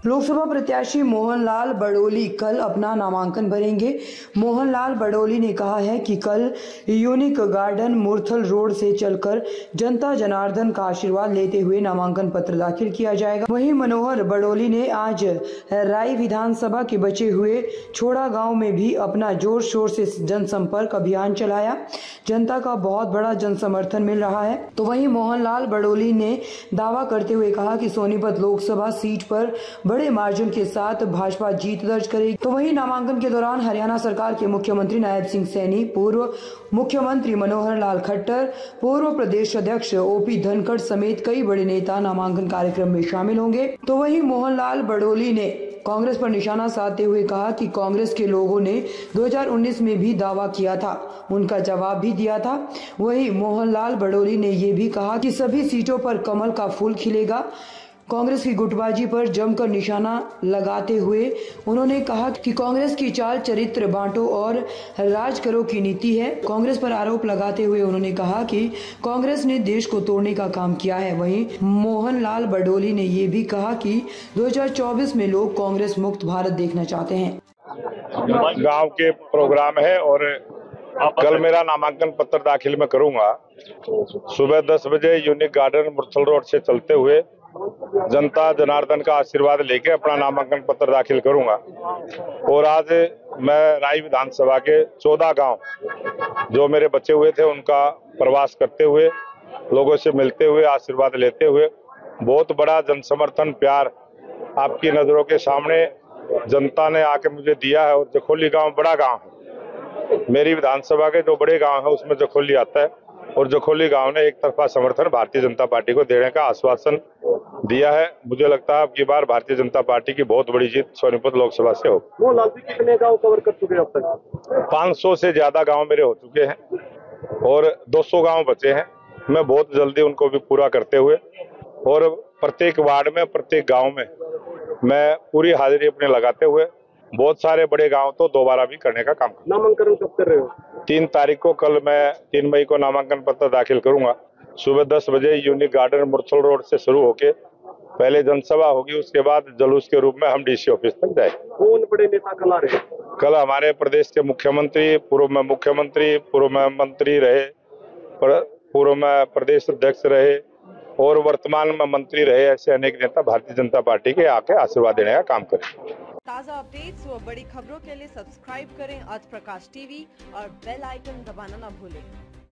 लोकसभा प्रत्याशी मोहनलाल बड़ोली कल अपना नामांकन भरेंगे। मोहनलाल बड़ोली ने कहा है कि कल यूनिक गार्डन मुरथल रोड से चलकर जनता जनार्दन का आशीर्वाद लेते हुए नामांकन पत्र दाखिल किया जाएगा। वहीं मनोहर बड़ोली ने आज राई विधानसभा के बचे हुए छोड़ा गांव में भी अपना जोर शोर से जनसंपर्क अभियान चलाया। जनता का बहुत बड़ा जन समर्थन मिल रहा है। तो वहीं मोहनलाल बड़ोली ने दावा करते हुए कहा कि सोनीपत लोकसभा सीट पर बड़े मार्जिन के साथ भाजपा जीत दर्ज करेगी। तो वहीं नामांकन के दौरान हरियाणा सरकार के मुख्यमंत्री नायब सिंह सैनी, पूर्व मुख्यमंत्री मनोहर लाल खट्टर, पूर्व प्रदेश अध्यक्ष ओपी धनखड़ समेत कई बड़े नेता नामांकन कार्यक्रम में शामिल होंगे। तो वहीं मोहनलाल बड़ोली ने कांग्रेस पर निशाना साधते हुए कहा कि कांग्रेस के लोगों ने 2019 में भी दावा किया था, उनका जवाब भी दिया था। वहीं मोहनलाल बड़ोली ने ये भी कहा कि सभी सीटों पर कमल का फूल खिलेगा। कांग्रेस की गुटबाजी पर जमकर निशाना लगाते हुए उन्होंने कहा कि कांग्रेस की चाल चरित्र बांटो और राज करो की नीति है। कांग्रेस पर आरोप लगाते हुए उन्होंने कहा कि कांग्रेस ने देश को तोड़ने का काम किया है। वहीं मोहनलाल बड़ोली ने ये भी कहा कि 2024 में लोग कांग्रेस मुक्त भारत देखना चाहते हैं। गांव के प्रोग्राम है और कल मेरा नामांकन पत्र दाखिल मैं करूंगा। सुबह 10 बजे यूनिक गार्डन मुरथल रोड से चलते हुए जनता जनार्दन का आशीर्वाद लेके अपना नामांकन पत्र दाखिल करूंगा। और आज मैं राई विधानसभा के 14 गांव जो मेरे बचे हुए थे उनका प्रवास करते हुए, लोगों से मिलते हुए, आशीर्वाद लेते हुए, बहुत बड़ा जन समर्थन प्यार आपकी नजरों के सामने जनता ने आके मुझे दिया है। और जखोली गांव बड़ा गांव है, मेरी विधानसभा के जो बड़े गांव है उसमें जखोली आता है। और जखोली गांव ने एक तरफा समर्थन भारतीय जनता पार्टी को देने का आश्वासन दिया है। मुझे लगता है अब की बार भारतीय जनता पार्टी की बहुत बड़ी जीत सोनीपत लोकसभा से होगी। मोहनलाल जी कितने गांव कवर कर चुके हैं अब तक? 500 से ज्यादा गांव मेरे हो चुके हैं और 200 गांव बचे हैं। मैं बहुत जल्दी उनको भी पूरा करते हुए और प्रत्येक वार्ड में, प्रत्येक गाँव में मैं पूरी हाजिरी अपने लगाते हुए बहुत सारे बड़े गांव तो दोबारा भी करने का काम करूंगा। नामांकन कब कर रहे हो? 3 तारीख को, कल मैं 3 मई को नामांकन पत्र दाखिल करूंगा। सुबह 10 बजे यूनिक गार्डन मुरथल रोड से शुरू होके पहले जनसभा होगी, उसके बाद जुलूस के रूप में हम डीसी ऑफिस तक जाएंगे। कौन बड़े नेता कल आ रहे हैं? कल हमारे प्रदेश के मुख्यमंत्री, पूर्व में मुख्यमंत्री, पूर्व में मंत्री रहे, पूर्व में प्रदेश अध्यक्ष रहे और वर्तमान में मंत्री रहे, ऐसे अनेक नेता भारतीय जनता पार्टी के आके आशीर्वाद देने का काम करें। ताज़ा अपडेट्स व बड़ी खबरों के लिए सब्सक्राइब करें आज प्रकाश टीवी और बेल आइकन दबाना न भूलें।